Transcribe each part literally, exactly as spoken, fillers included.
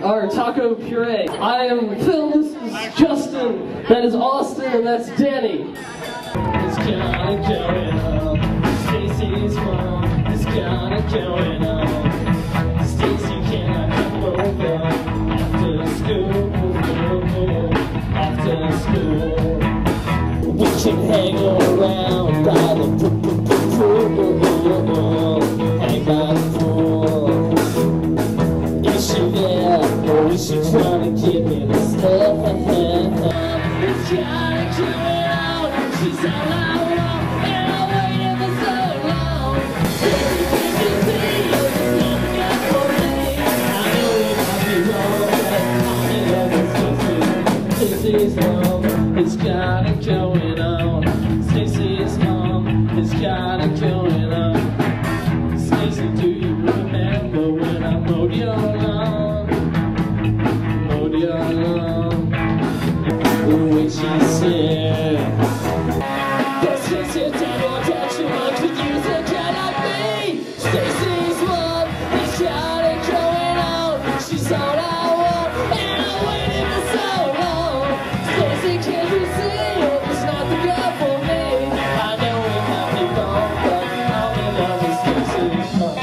or Taco Puree. I am Phil, this is Justin, that is Austin, and that's Danny. It's kinda going on, Stacey's mom, it's kinda going on. Stacey cannot come over after school, after school. We can hang around by the pool, hang by the pool. Is she there, or is she trying to give me the stuff? It's kinda going on, she's all I want, and I waited for so long. Stacey, can't you see, you're just looking out for me? I know it might be wrong, but I'm in love with Stacey. Stacey's mom, it's kinda going on. Stacey's mom, it's kinda going on. Stacey, do you remember when I mowed your lawn? Mowed your lawn. The way she said, "That's just your dad won't touch you, I could use a cat like me." Stacey's mom is kinda going on. She's all I want, and I waited for so long. Stacey, can't you see, oh, it's not the girl for me. I know it might be wrong, but I'm in love with Stacey's mom.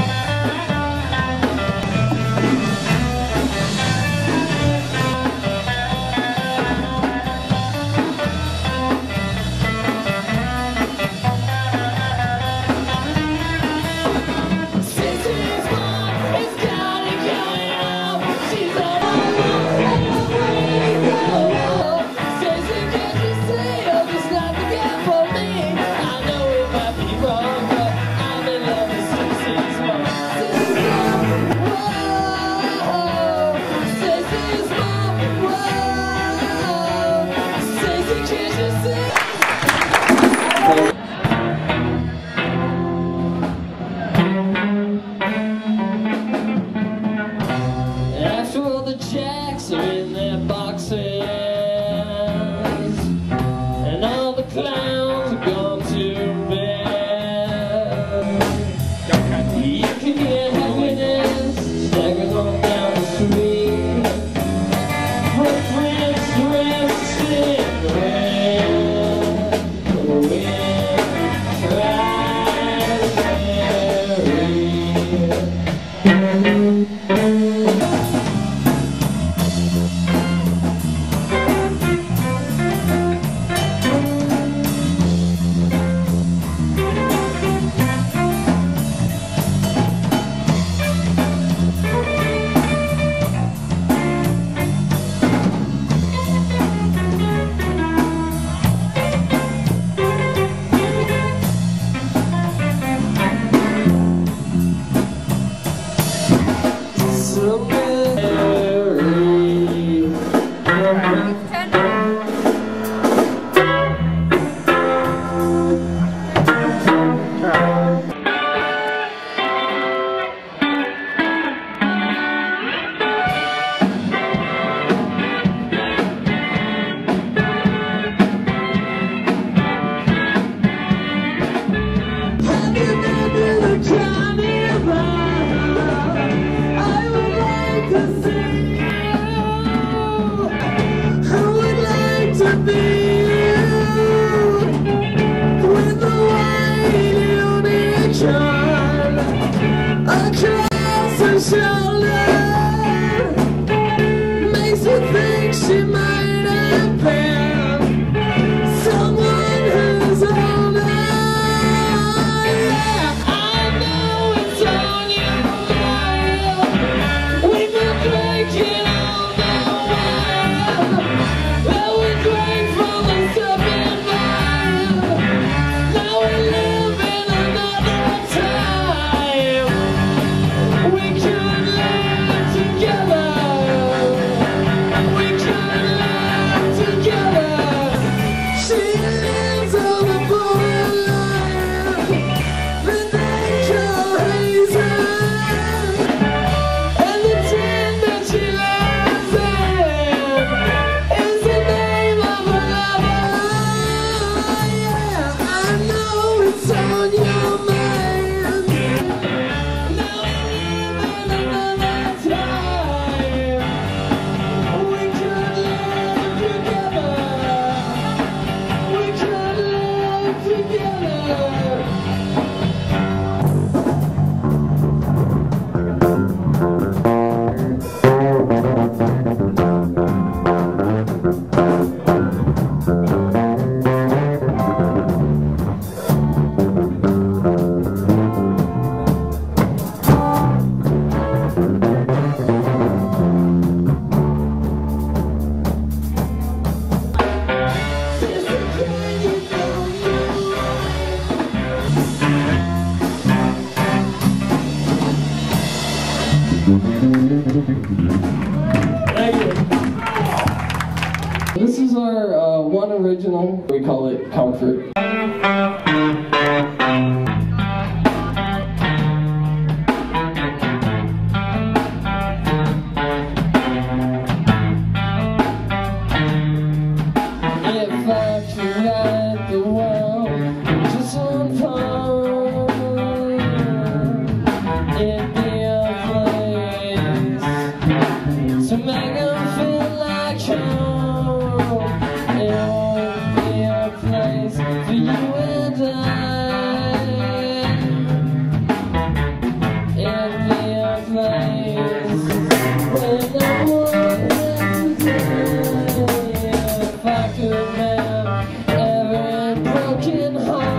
This is our uh, one original. We call it Comfort. If I could ride the world just one part, it'd be a place to make them feel like home. It won't be a place for you and I. It'd be a place where no one has to die. If I could mend every broken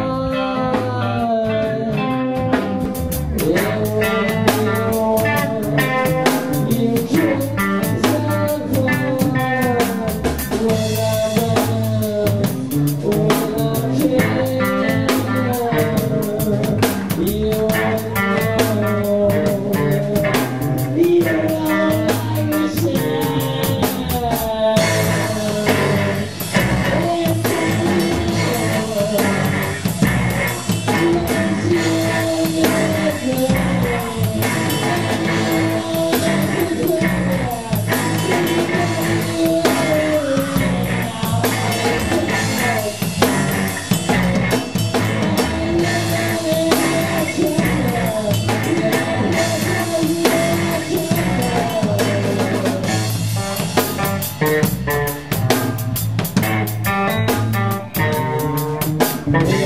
heart, it would be one you could survive. When I run, when I care, you know, you know,